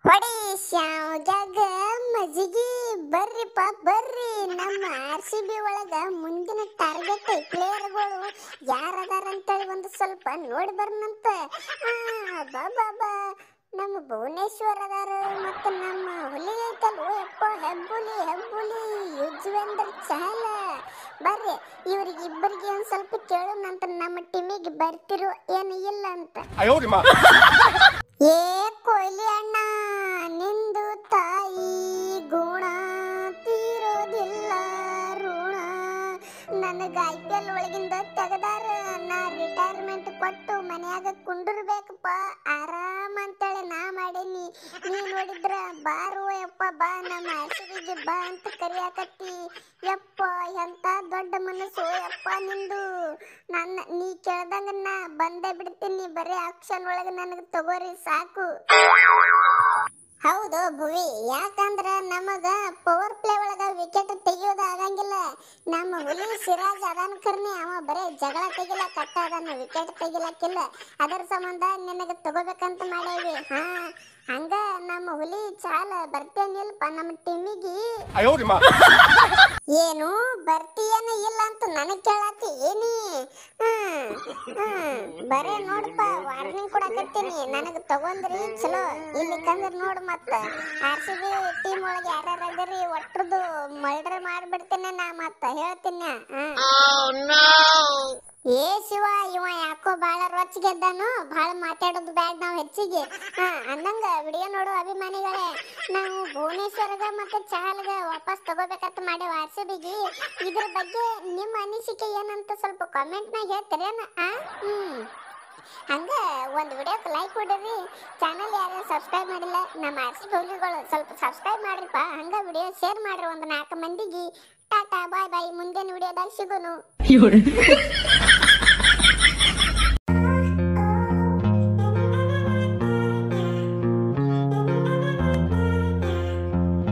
ಹೊಡಿ ಶಾವ್ಗ್ಯಾಗ ಮಜ್ಜಿಗಿ ಬರ್ರಿಪ್ಪ ಬರ್ರಿ. ನಮ್ಮ RCB ಒಳಗ ಮುಂದಿನ ಟಾರ್ಗೆಟ್ ಪ್ಲೇಯರ್ಗಳು ಯಾರದಾರ ಅಂತೇಳಿ ಒಂದು ಸ್ವಲ್ಪ ನೋಡಿ ಬರ್ನಂತ. ಬಾಬಾ ನಮ್ಮ ಭುವನೇಶ್ವರ್ ಅದಾರ ಮತ್ತು ನಮ್ಮ ಹುಲಿ ಐತಲ್ವ ಯಪ್ಪ ಹೆಬ್ಬುಲಿ ಯುಜ್ವೇಂದ್ರ ಚಹಲ. ಬರ್ರಿ ಇವ್ರಿಗೆ ಇಬ್ಬರಿಗೆ ಒಂದು ಸ್ವಲ್ಪ ಕೇಳು ನಂತರ ನಮ್ಮ ಟೀಮಿಗೆ ಬರ್ತಿರೋ ಏನು ಇಲ್ಲ ಅಂತ. ಏ ಕೊಹ್ಲಿ ಅಣ್ಣ, ನಿಂದು ತಾಯಿ ಗುಣ ತೀರೋದಿಲ್ಲ ಋಣ. ನನಗೆ IPL ಒಳಗಿಂದ ತೆಗದಾರ, ನಾ ರಿಟೈರ್ಮೆಂಟ್ ಕೊಟ್ಟು ಮನ್ಯಾಗ ಕುಂಡಿರ್ಬೇಕಪ್ಪ ಆರಾಮ ಅಂತೇಳಿ ನಾ ಮಾಡೀನಿ. ನೀ ನೋಡಿದ್ರ ಬಾರೋ ಯಪ್ಪ ಬಾ ನಮ್ಮ RCBಗೆ ಬಾ ಅಂತ ಕರಿಯಾಕತ್ತಿ. ಯಪ್ಪ ಎಂತ ದೊಡ್ಡ ಮನಸ್ಸು ಯಪ್ಪ ನಿಂದು. ನೀ ಕೇಳ್ದಂಗ ನಾ ಬಂದೇ ಬಿಡ್ತೀನಿ. ಬರೀ ಆಕ್ಷನ್ ಒಳಗೆ ನನಗೆ ತಗೋರಿ ಸಾಕು. ಹೌದು ಭುವಿ, ಯಾಕಂದ್ರ ನಮಗ ಪವರ್ ಪ್ಲೇ ಒಳಗ ವಿಕೆಟ್ ತೆಗಿಯೋದು ಆಗಂಗಿಲ್ಲ. ನಮ್ಮ ಹುಲಿ ಸಿರಾಜ್ ಅದಾನ ಕರ್ನಿ, ಅವ ಬರೇ ಜಗಳ ತೆಗಿಲಕತ್ತ ಅದನ್ನ ವಿಕೆಟ್ ತೆಗಿಲಕ್ಕಿಲ್ಲ. ಅದರ ಸಂಬಂಧ ನಿನಗೆ ತಗೋಬೇಕಂತ ಮಾಡೇವಿ. ಹಂಗ ನಮ್ಮ ಹುಲಿ ಚಾಲ ಬರ್ತೇನಿಲ್ಪ ನಮ್ಮ ಟೀಮಿಗೆ. ಏನು ಬರ್ತೀಯೇನು ಇಲ್ಲ ಅಂತ ನನಗೆ ಕೇಳತ್ತಿ ಏನಿ? ಬರೇ ನೋಡಪ್ಪ ವಾರ್ನಿಂಗ್ ಕೊಡಕತ್ತೀನಿ. ನನಗೆ ತಗೊಂಡ್ರಿ ಚಲೋ, ಇಲ್ಲಿಕಂದ್ರೆ ನೋಡು ಮತ್ತ RCB ಟೀಮ್ ಒಳಗೆ ಯಾರ್ಯಾರು ಅದರಿ ಒಟ್ರದ್ದು ಮರ್ಡರ್ ಮಾಡ್ಬಿಡ್ತೇನೆ ನಾ ಮತ್ತ ಹೇಳ್ತೀನಿ. ಏ ಶಿವ, ಇವ ಯಾಕೋ ಬಾಳ ರೊಚ್ಚಿಗೆದ್ದಾನು, ಬಾಳ ಮಾತಾಡೋದು ಬ್ಯಾಡ್ ನಾವು ಹೆಚ್ಚಿಗೆ. ಅಂದಂಗ ವಿಡಿಯೋ ನೋಡು ಅಭಿಮಾನಿಗಳೇ, ನಾವು ಭುವನೇಶ್ವರ್ಗ ಮತ್ತೆ ಚಹಲ್ಗ ವಾಪಸ್ ತಗೋಬೇಕಂತ ಮಾಡೇವ RCBಗೆ. ಇದ್ರ ಬಗ್ಗೆ ನಿಮ್ಮ ಅನಿಸಿಕೆ ಏನಂತ ಸ್ವಲ್ಪ ಕಾಮೆಂಟ್ನಾಗ ಹೇಳ್ತೀರೇನ? ಹಂಗ ಒಂದು ವಿಡಿಯೋಕ್ಕೆ ಲೈಕ್ ಕೊಡ್ರಿ. ಚಾನಲ್ ಯಾರು ಸಬ್ಸ್ಕ್ರೈಬ್ ಮಾಡಿಲ್ಲ ನಮ್ಮ RCB ಹುಲಿಗಳು ಸ್ವಲ್ಪ ಸಬ್ಸ್ಕ್ರೈಬ್ ಮಾಡ್ರಿಪ್ಪ. ಹಂಗ ವಿಡಿಯೋ ಶೇರ್ ಮಾಡ್ರಿ ಒಂದು 4 ಮಂದಿಗೆ. ಟಾಟಾ ಬಾಯ್ ಬಾಯ್, ಮುಂದಿನ ವಿಡಿಯೋದಾಗ ಸಿಗೋನು.